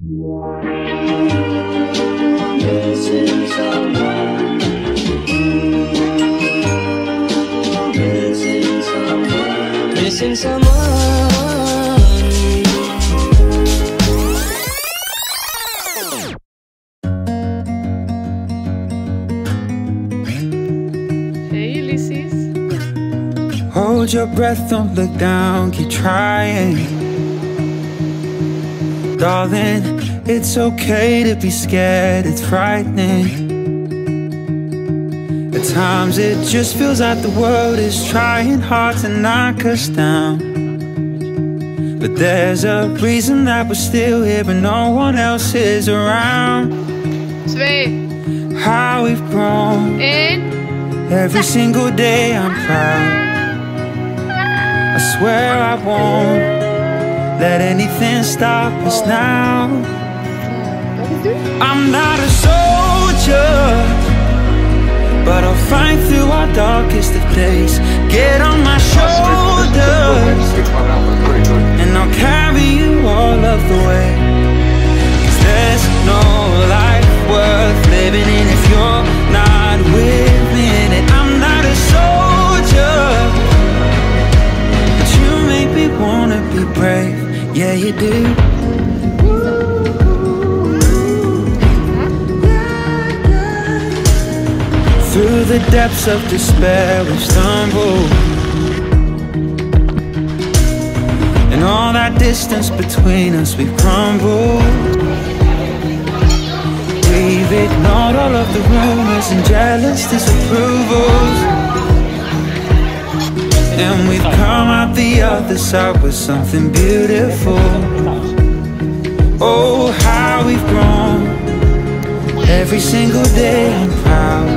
Missing someone. Missing someone. Missing someone. Hey Ulysses. Hold your breath, don't look down, keep trying. Darling, it's okay to be scared, it's frightening. At times it just feels like the world is trying hard to knock us down. But there's a reason that we're still here and no one else is around. 2, How we've grown, 1. every single day I'm proud. I swear I won't let anything stop us now. I'm not a soldier, but I'll fight through our darkest of days. Get on my shoulders, and I'll carry you all of the way. 'Cause there's no life worth living in if you're not with me in it. I'm not a soldier, but you make me wanna be brave. Yeah, you do. Through the depths of despair we've stumbled, and all that distance between us we've crumbled. We've ignored all of the rumors and jealous disapprovals, and we've come out the other side with something beautiful. Oh, how we've grown, every single day I'm proud.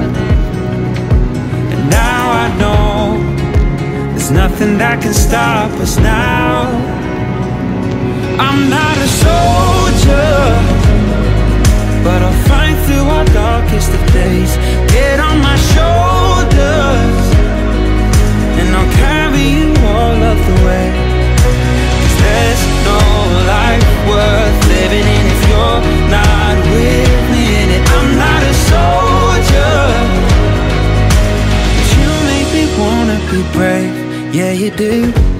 Now I know there's nothing that can stop us now. I'm not a soldier, but I'll fight through our darkest of days. Get on my shoulders, and I'll carry you all of the way. 'Cause there's no life worth living in if you're not with me in it. I'm not a soldier, wanna be brave, yeah you do.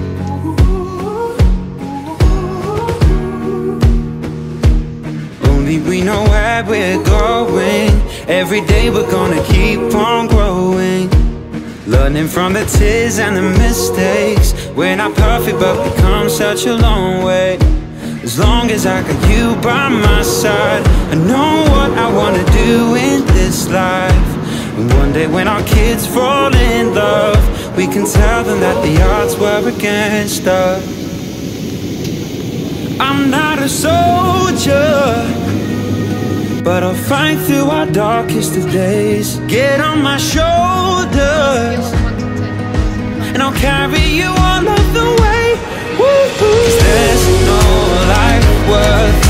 Only we know where we're going. Every day we're gonna keep on growing, learning from the tears and the mistakes. We're not perfect but we've come such a long way. As long as I got you by my side, I know what I wanna do in this life. And one day when our kids fall in love, we can tell them that the odds were against us. I'm not a soldier, but I'll fight through our darkest of days. Get on my shoulders, and I'll carry you all of the way. Woo-hoo. 'Cause there's no life worth